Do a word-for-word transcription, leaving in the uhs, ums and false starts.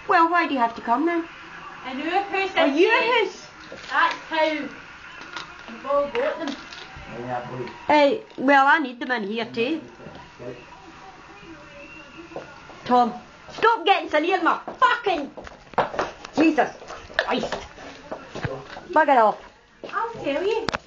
Well, why do you have to come then? In our house. Oh, your house? That's how we've all got them. Hey, well, I need them in here too. Tom, stop getting so near my fucking... Jesus Christ. Bugger off. I'll tell you.